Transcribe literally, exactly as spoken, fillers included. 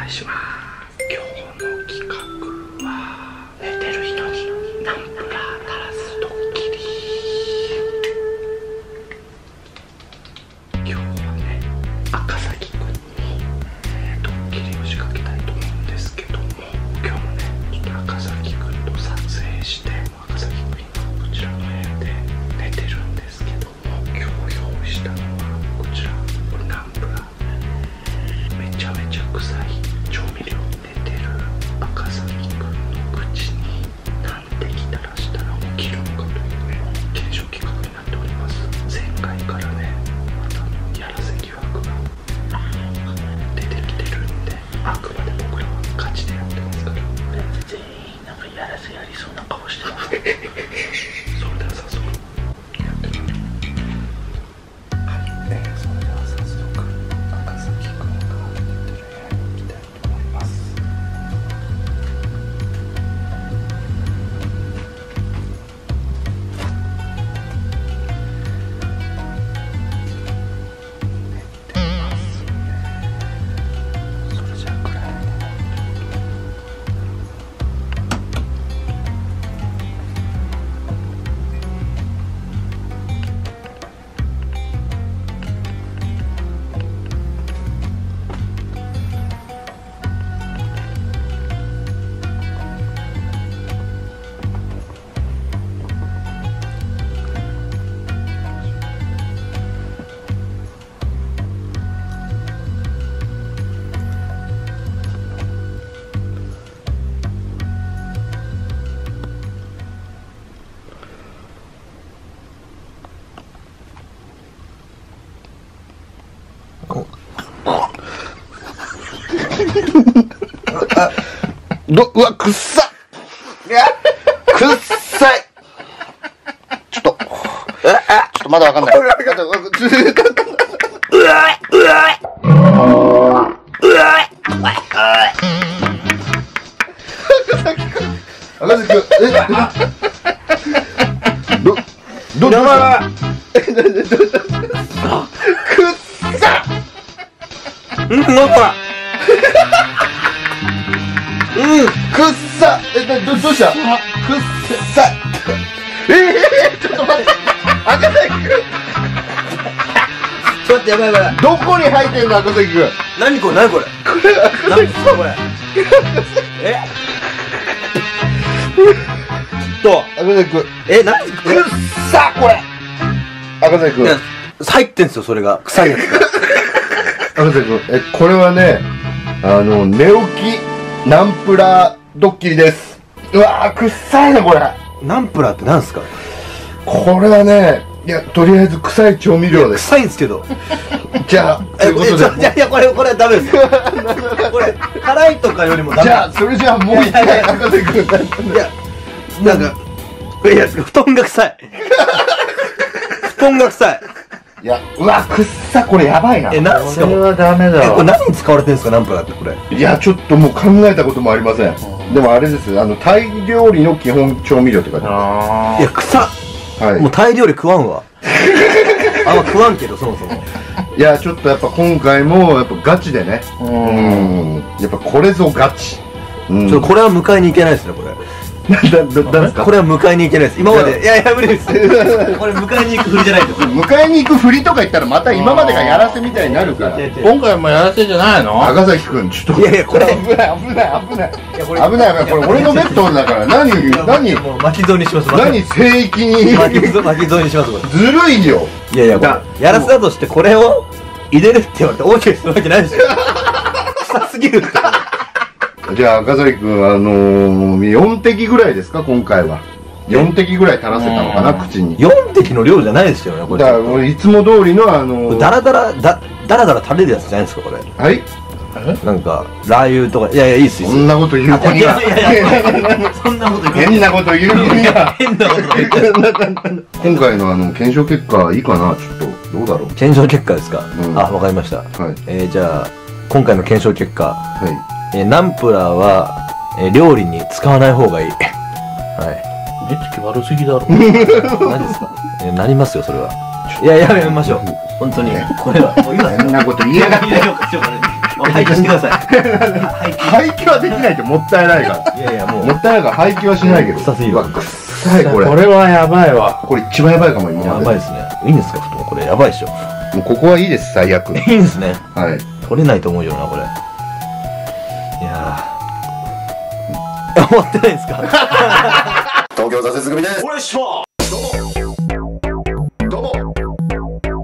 介します。今日の企画は寝てる人にナンプラー垂らすドッキリ。今日はね、赤崎くんにドッキリを仕掛けたいと思うんですけども、今日もねちょっと赤崎くんと撮影して、赤崎くんがこちらの部屋で寝てるんですけども、今日用意したのはこちら、これナンプラー、めちゃめちゃ臭い調味料。寝てる赤崎くんの口に何滴垂らしたら起きるのかというね、検証企画になっております。前回からね、またやらせ疑惑が出てきてるんで、あくまで僕らはガチでやってますから。全員なんかやらせやりそうな顔してますそれでは早速やってみる。はい、えー、それでは早速赤崎くんが寝てる部屋に行きたいと思います。それじゃあ暗闇でね。ど、うわ、くっさいやくっさいちょっと、え、ちょっとまだわかんない。うわ、うわ、うわ、うわ、赤崎くん、え、ど、ど、ど、くっさうん、なんかうん、くっさえ、ど、どうしたくっさええー、ちょっと待って赤崎くんちょっとやばいやばい。 どこに入ってんの赤崎くん。 何これ何これこれ赤崎何ですかこれえちょっと赤崎くん、 え、何くっさこれ赤崎くん、 いや入ってんすよ、それが臭いやつが赤崎くん、え、これはね、あの、寝起きナンプラードッキリです。うわー、くっさいなこれ。 ナンプラーって何すか。 これはね、いや、とりあえず臭い調味料です。 臭いんですけど。 じゃあ、ということで。 いやいや、これ、これはダメです。これ、辛いとかよりもダメ。 じゃあ、それじゃあもう一回赤崎くん。 いや、なんか、いや、布団が臭い。布団が臭い。 いや、うわ、くっさ、これやばいな。 え、なんすか。 これはダメだえ、これわ。 何に使われてるんですか、ナンプラーってこれ。 いや、ちょっともう考えたこともありません。でもあれですよ、あの、タイ料理の基本調味料って書いてまいや、臭っ。 す。はい。 もうタイ料理食わんわ。あんま食わんけど、そもそも。 いや、ちょっとやっぱ今回も、やっぱガチでね。うん。やっぱこれぞガチ。うん。 ちょっとこれは迎えに行けないですね、これ。 な、だ、だ、なんですか。 これは迎えに行けないです。今まで。いやいや、無理です。これ迎えに行くふりじゃないです。 迎えに行くふりとか言ったらまた今までがやらせみたいになるから。 今回もやらせじゃないの。 赤崎くん、ちょっと。 いやいや、これ。 危ない、危ない、危ない。 いや、これ。 危ない、危ない。これ俺のベッドだから、何、何、 もう巻き添えにします。 何、聖域に。 巻き添え、巻き添えにします、これ。 ずるいよ。 いやいや、これ。やらせだとして、これを入れるって言われて OK するわけないですよ。臭すぎるって。 じゃあ赤崎くん、あのー、よん滴ぐらいですか今回は。よん滴ぐらい垂らせたのかな口に。 よん滴の量じゃないですよね、これ。 だから俺いつも通りのあのー、 ダラダラ、だ、ダラダラ垂れるやつじゃないですか、これ。 はい。 なんか、ラー油とか、いやいや、いいっすよ。 そんなこと言う子には。 いやいやいや、そんなこと言う。 変なこと言う子には。 変なこと言う。 今回のあの、検証結果いいかなちょっと、どうだろう。 検証結果ですか。 うん、 あ、わかりました。 はい。 えー、じゃあ、今回の検証結果。 はい。 えー、ナンプラーは、えー、料理に使わない方がいい。はい。 目つき悪すぎだろ。 何ですか。えー、なりますよ、それは。いや、やめましょう。本当に。これは、もう今。 変なこと言いやがって。 廃棄してください。 廃棄はできないってもったいないから。 いやいや、もう。 もったいないから廃棄はしないけど。 臭すぎる。 うわ、臭いこれ。 これはやばいわ。 これ一番やばいかも、今まで。 やばいですね。いいんですか、布団。これやばいでしょ。 もうここはいいです、最悪。 いいんですね。 はい。 取れないと思うよな、これ。いやー。思ってないんですか。 東京挫折組です。 お願いします。